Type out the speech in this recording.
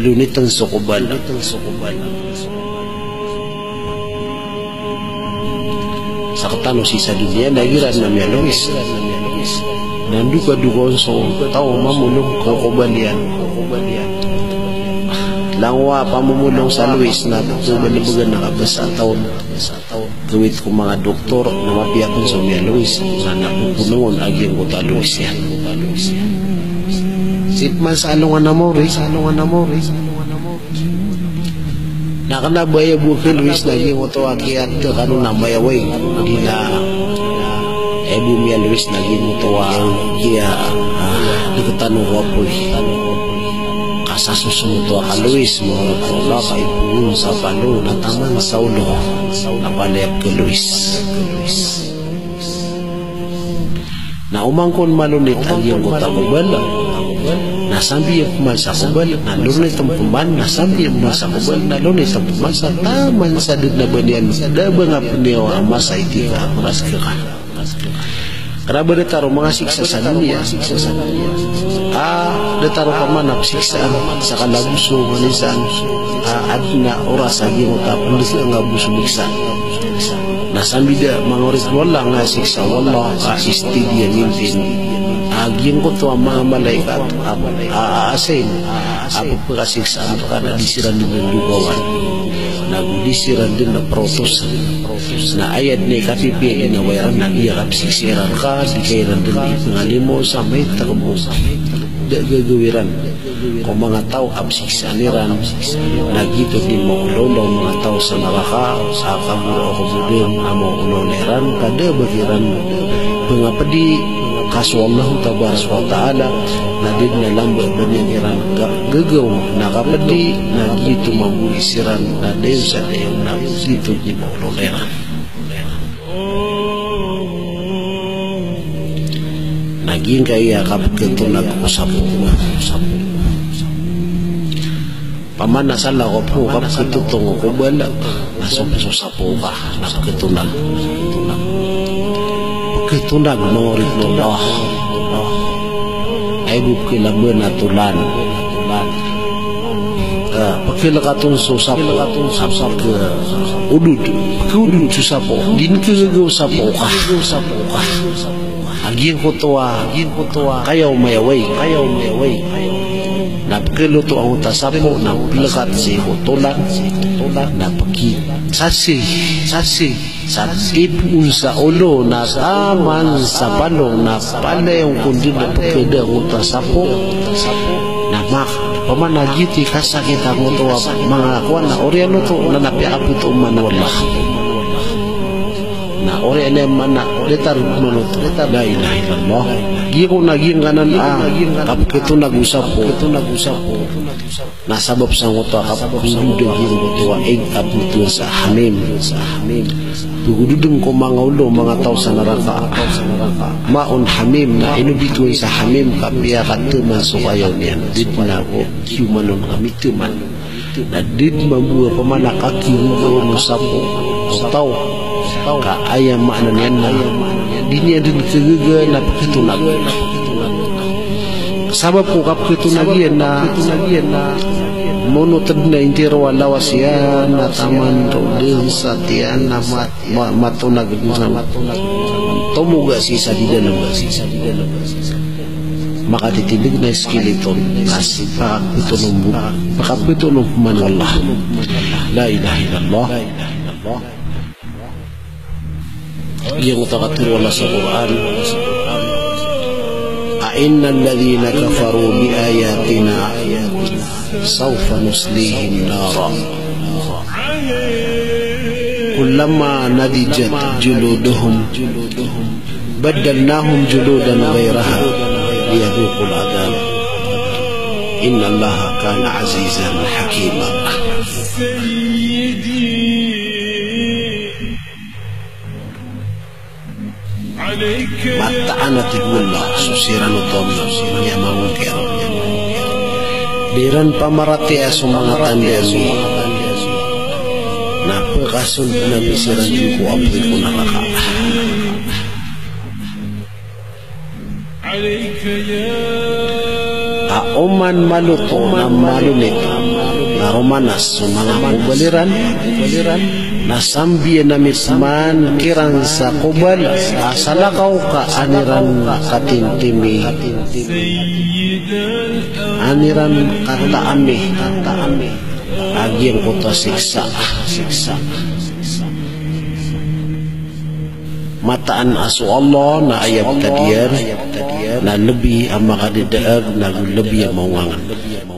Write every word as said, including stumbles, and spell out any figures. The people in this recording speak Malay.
malunitan sukubal sa katano sisa dunia nagiran na mialawis nanduga-duga so tao mamulong kakubalian langwa pamumulong sa Luis na balibagan na kabasa taon gawit ko mga doktor na mapiyakan sa Mia Luis na napupunungon aging uta Luis yan sitman sa alungan na mo rin sa alungan na mo rin nakanabaya buke Luis na aging uta akiat ka kanong namayaway hindi na ebu Mia Luis na aging uta kaya nakatanong ko po sa susunod ka Luis mo wala ka ipuun sa palo na taman sa ulo na palayap ka Luis na umangkon malunit ang iyong kota kubal nasambi ang pumal sa kubal na lunit ang pumal nasambi ang pumal sa kubal na lunit ang pumal sa taman sa dud na banian daba nga puniyaw ang masay di ka maras ka ka karaba detaro mga siksa sa dunia siksa sa dunia ah detaro pamanap siksaan sa kalabuso manisan ah adna oras agi mo tapon sa nga buso miksan nasambi da mga oras wala nga siksa wala ka istidiya mintin aging ko to ang mga malaikat aasin apo pagkasiksaan ka na disiran din ng lugawan nagdisiran din na protos na ayat ni kapipiin na wayaran nag-iarap siksiran ka di kairan din ipangalimo sa may takbo gagawiran kung mga tao absiksaniran nagito din mo ulolaw mga tao sa nakaka sa kamuro o kubudin amo uloleran kada bagiran pangapadi kaso Allah tabarak wa ta'ala na din na lambo banyan iran gagaw nakapadi nagito mabulisiran na din sa dayong nagito din mo uloleran naging kaya kapag ganito nag-usapo pamanasal ako po kapag ito tungo ko bala nasusapo ka nakakito na pagkito na gumawarit mo na ay bukilang na tulan pagkila ka itong susapo sapsap ka udud pagkudud susapo din ka gagaw-sapo ka aging ko tuwa aging ko tuwa kayaw mayaway kayaw mayaway napagkiluto ang utasapo napilakat si hutulan napaki sasi sasi ipun sa ulo na taman sa balong na palayong kundi na pagkida ang utasapo na mak pamanagiti kasakit ang utuwa mga kuwan na oriano to na napiakapit uman wala na ori ane mana letar menut letar la ilaha illallah giko naging kanan ah kapito nag-usap po ito nag-usap po na sabab sa ngoto kapag dudeng giko tuwa eg kapito sa hamim sa hamim dudeng ko mga ulo mga tao sa neraka maun hamim na inubituin sa hamim kapia katuman sukayaw niyan dit na ko humanon kami tuman na dit mabuha pamanakaki mo sapo tao ka ayam makna niyan na dinya din kegaga na pakitunag sabab ko kapkitunag yan na monotod na intiro lawas yan na taman din sa tiyan na matunag tumuga sisa di dalam makatitilig na skeleton kasi pakapitulong pakapitulong man Allah la ilaha illallah yang takatur wala sa Quran a'inna alladhina kafaru bi ayatina sawfa nuslihim nara kullama nadijat juluduhum baddalnahum juludan ghayraha liyadhuqul adab inna allaha kana azizan hakima Mataan at igmula susiran utom manyamangon kero diran pamarati aso mga tandian napakasun na bisiran ko apoy ko nakaka aoman maluto na malunit na romanas sumangamang baliran baliran na sambi na misman kiran sa kubal asalakaw ka aniran katintimi aniran kataami kataami agyang kuto siksa siksa mataan asu Allah na ayat tadiyan na lebih ang makadidaag na lebih ang maungangan.